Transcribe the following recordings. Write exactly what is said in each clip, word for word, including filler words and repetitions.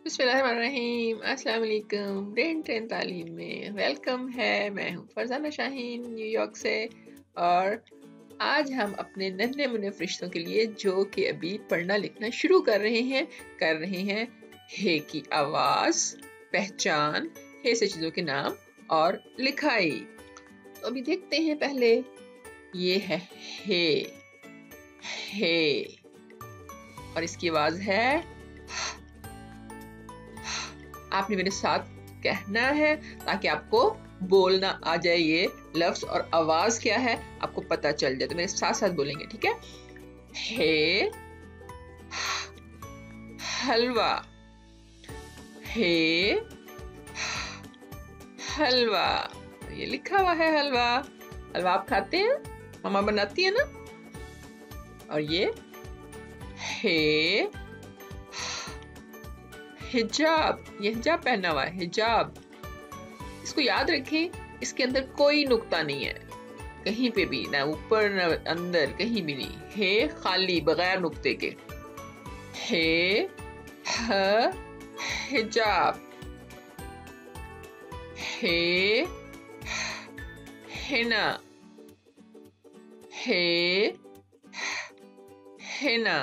बिस्मिल्लाहिर्रहमानिर्रहीम। अस्सलाम वालेकुम। ब्रेन ट्रेन तालीम में वेलकम है। मैं हूँ फरजाना शाहीन न्यूयॉर्क से, और आज हम अपने नन्हे मुन्ने फरिश्तों के लिए जो कि अभी पढ़ना लिखना शुरू कर रहे हैं कर रहे हैं हे की आवाज़, पहचान, हे से चीज़ों के नाम और लिखाई। तो अभी देखते हैं। पहले ये है हे हे और इसकी आवाज़ है। आपने मेरे साथ कहना है ताकि आपको बोलना आ जाए, ये लफ्ज और आवाज क्या है आपको पता चल जाए। तो मेरे साथ साथ बोलेंगे, ठीक है? हे हलवा, हे हलवा। ये लिखा हुआ है हलवा। हलवा आप खाते हैं, मम्मा बनाती है ना। और ये हे हिजाब, ये हिजाब पहना हुआ है, हिजाब। इसको याद रखें, इसके अंदर कोई नुक्ता नहीं है कहीं पे भी, ना ऊपर ना अंदर, कहीं भी नहीं। हे खाली बगैर नुक्ते के। हे ह हिजाब, हे हिना, हे हिना।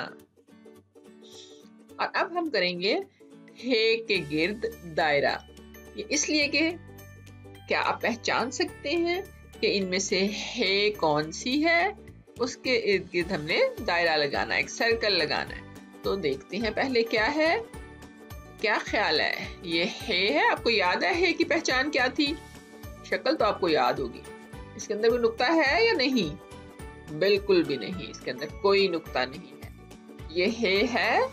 और अब हम करेंगे हे के गिर्द दायरा। ये इसलिए कि क्या आप पहचान सकते हैं कि इनमें से हे कौन सी है, उसके इर्द गिर्द हमने दायरा लगाना है, एक सर्कल लगाना है। तो देखते हैं पहले क्या है, क्या ख्याल है। ये हे है, आपको याद है हे की पहचान क्या थी? शक्ल तो आपको याद होगी। इसके अंदर कोई नुक्ता है या नहीं? बिल्कुल भी नहीं, इसके अंदर कोई नुक्ता नहीं है। ये हे है,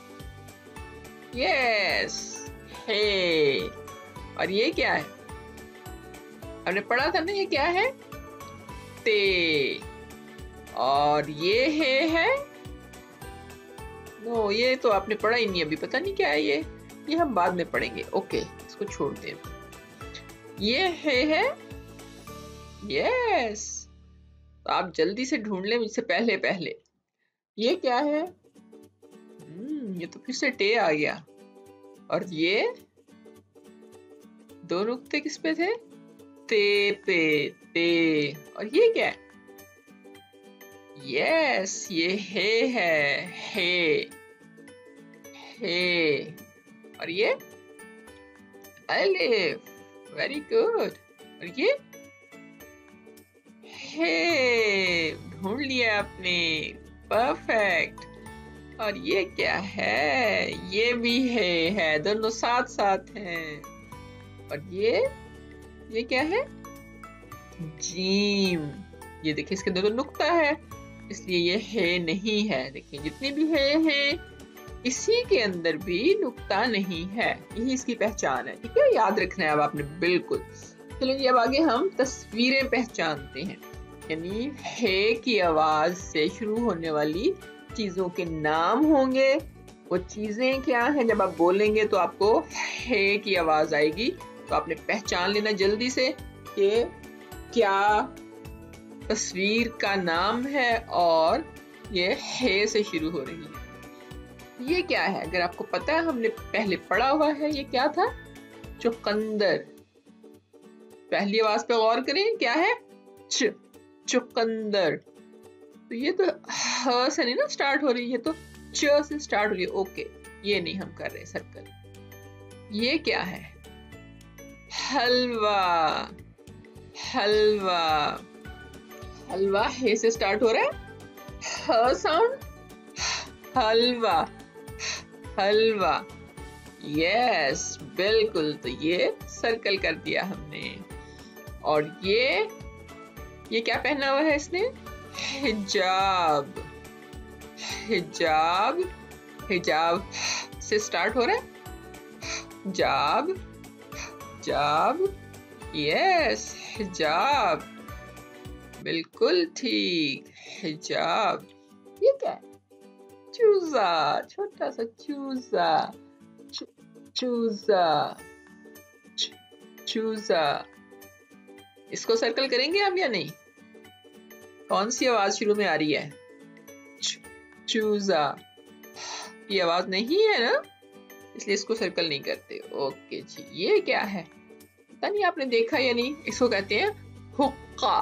यस हे। और ये क्या है? हमने पढ़ा था ना, ये क्या है? ते। और ये हे है, नो ये तो आपने पढ़ा ही नहीं, अभी पता नहीं क्या है ये ये हम बाद में पढ़ेंगे। ओके, इसको छोड़ते हैं। ये हे है, यस। तो आप जल्दी से ढूंढ लें मुझसे पहले पहले। ये क्या है? हम्म ये तो फिर से टे आ गया। और ये दो नुक्ते किस पे थे? ते पे, ते। और ये क्या है? यस, ये हे है, हे हे। और ये अलिफ, वेरी गुड। और ये हे, ढूंढ लिया आपने, परफेक्ट। और ये क्या है? ये भी है है दोनों साथ साथ हैं। और ये ये क्या है? जीम। ये देखिए, इसके अंदर तो नुक्ता है, इसलिए ये है नहीं है। देखिए जितने भी है हैं, इसी के अंदर भी नुक्ता नहीं है। यही इसकी पहचान है, ठीक है? याद रखना है अब आपने, बिल्कुल। चलिए अब आगे हम तस्वीरें पहचानते हैं। यानी है की आवाज से शुरू होने वाली चीजों के नाम होंगे। वो चीजें क्या हैं, जब आप बोलेंगे तो आपको हे की आवाज आएगी। तो आपने पहचान लेना जल्दी से कि क्या तस्वीर का नाम है और ये हे से शुरू हो रही है। ये क्या है? अगर आपको पता है, हमने पहले पढ़ा हुआ है, ये क्या था? चुकंदर। पहली आवाज पे गौर करें, क्या है? च, चुकंदर। तो ये तो ह से नहीं ना स्टार्ट हो रही है, तो च से स्टार्ट हो रही है। ओके, ये नहीं हम कर रहे सर्कल। ये क्या है? हलवा, हलवा। हलवा हे से स्टार्ट हो रहा है, ह साउंड, हलवा, हलवा। यस, बिल्कुल। तो ये सर्कल कर दिया हमने। और ये ये क्या पहना हुआ है इसने? हिजाब, हिजाब। हिजाब से स्टार्ट हो रहा है, जाब, जाब। यस, हिजाब, बिल्कुल ठीक, हिजाब। ये क्या है? चूजा, छोटा सा चूजा, चूजा, चूजा। इसको सर्कल करेंगे हम या नहीं? कौन सी आवाज शुरू में आ रही है? चूजा। ये आवाज नहीं है ना? इसलिए इसको सर्कल नहीं करते। ओके जी, ये क्या है पता नहीं आपने देखा या नहीं, इसको कहते हैं हुक्का।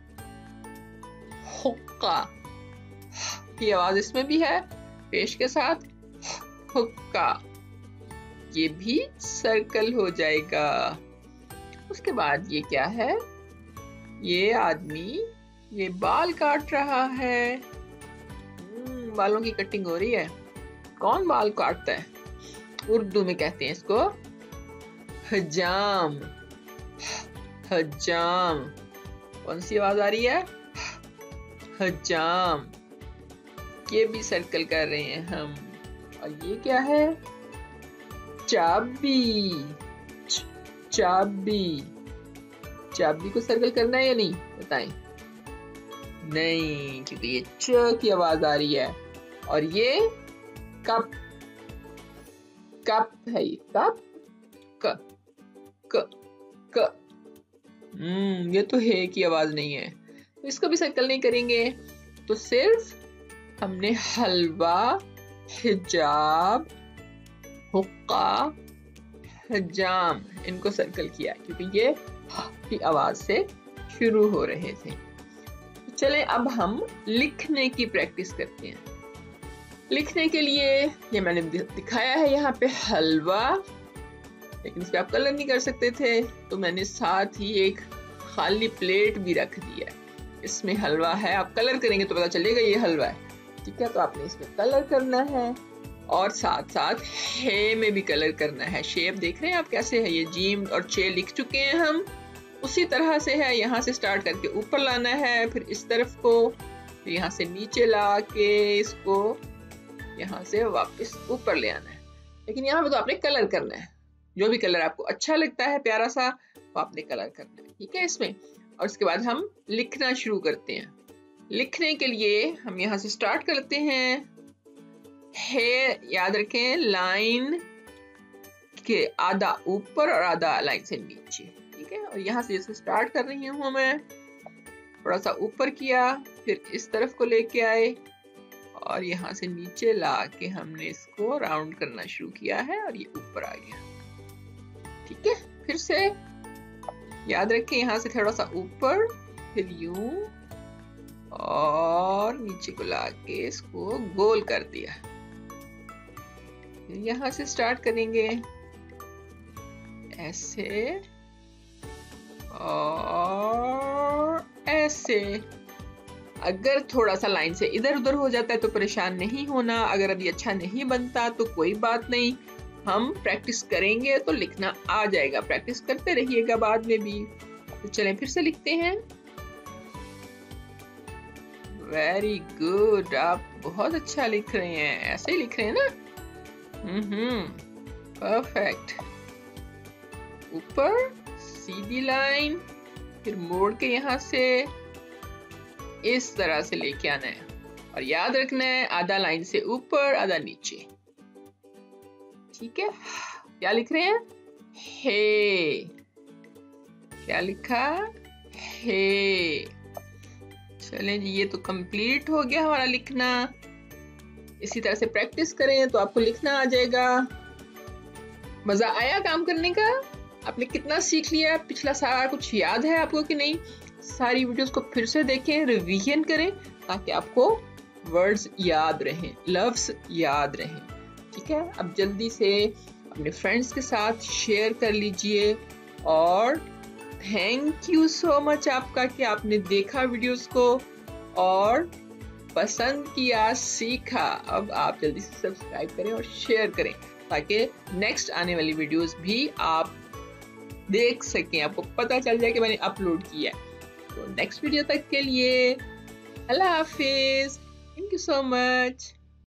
हुक्का की आवाज इसमें भी है पेश के साथ, हुक्का, ये भी सर्कल हो जाएगा। उसके बाद ये क्या है, ये आदमी ये बाल काट रहा है, बालों की कटिंग हो रही है। कौन बाल काटता है? उर्दू में कहते हैं इसको हजाम। हजाम, कौन सी आवाज आ रही है? हजाम, ये भी सर्कल कर रहे हैं हम। और ये क्या है? चाबी। चाबी, चाबी को सर्कल करना है या नहीं बताएं? नहीं, क्योंकि ये च की आवाज आ रही है। और ये कप, कप है, ये कप, क क क हम्म ये तो है की आवाज नहीं है, तो इसको भी सर्कल नहीं करेंगे। तो सिर्फ हमने हलवा, हिजाब, हुक्का, हजाम इनको सर्कल किया क्योंकि ये की आवाज से शुरू हो रहे थे। तो चले अब हम लिखने की प्रैक्टिस करते हैं। लिखने के लिए ये मैंने दिखाया है यहाँ पे हलवा, लेकिन इस पे आप कलर नहीं कर सकते थे, तो मैंने साथ ही एक खाली प्लेट भी रख दिया। इसमें हलवा है, आप कलर करेंगे तो पता चलेगा ये हलवा है, ठीक है। तो आपने इसमें कलर करना है और साथ साथ हे में भी कलर करना है। शेप देख रहे हैं आप कैसे है, ये जीम और चे लिख चुके हैं हम, उसी तरह से है। यहाँ से स्टार्ट करके ऊपर लाना है, फिर इस तरफ को, फिर यहाँ से नीचे ला के इसको यहाँ से वापस ऊपर ले आना है। लेकिन यहाँ पे तो आपने कलर करना है, जो भी कलर आपको अच्छा लगता है प्यारा सा, वो आपने कलर करना है, ठीक है इसमें। और उसके बाद हम लिखना शुरू करते हैं। लिखने के लिए हम यहाँ से स्टार्ट करते हैं। है, याद रखें, लाइन के आधा ऊपर और आधा लाइन से नीचे, ठीक है। और यहाँ से जैसे स्टार्ट कर रही हूँ मैं, थोड़ा सा ऊपर किया, फिर इस तरफ को लेके आए और यहाँ से नीचे ला के हमने इसको राउंड करना शुरू किया है और ये ऊपर आ गया, ठीक है। फिर से याद रखें, यहाँ से थोड़ा सा ऊपर, फिर यूं और नीचे को ला के इसको गोल कर दिया। यहाँ से स्टार्ट करेंगे ऐसे और ऐसे। अगर थोड़ा सा लाइन से इधर उधर हो जाता है तो परेशान नहीं होना। अगर अभी अच्छा नहीं बनता तो कोई बात नहीं, हम प्रैक्टिस करेंगे तो लिखना आ जाएगा। प्रैक्टिस करते रहिएगा बाद में भी। तो चलें फिर से लिखते हैं। वेरी गुड, आप बहुत अच्छा लिख रहे हैं, ऐसे ही लिख रहे हैं ना। हम्म परफेक्ट। ऊपर सीधी लाइन, फिर मोड़ के यहाँ से इस तरह से लेके आना है और याद रखना है आधा लाइन से ऊपर आधा नीचे, ठीक है। क्या लिख रहे हैं? हे। क्या लिखा? हे। चलें जी, ये तो कंप्लीट हो गया हमारा लिखना। इसी तरह से प्रैक्टिस करें तो आपको लिखना आ जाएगा। मजा आया काम करने का? आपने कितना सीख लिया? पिछला सारा कुछ याद है आपको कि नहीं? सारी वीडियोस को फिर से देखें, रिवीजन करें ताकि आपको वर्ड्स याद रहें, लफ्ज याद रहें, ठीक है। अब जल्दी से अपने फ्रेंड्स के साथ शेयर कर लीजिए। और थैंक यू सो मच आपका कि आपने देखा वीडियोस को और पसंद किया, सीखा। अब आप जल्दी से सब्सक्राइब करें और शेयर करें ताकि नेक्स्ट आने वाली वीडियोस भी आप देख सकें, आपको पता चल जाए कि मैंने अपलोड किया है। तो नेक्स्ट वीडियो तक के लिए अल्लाह हाफिज, थैंक यू सो मच।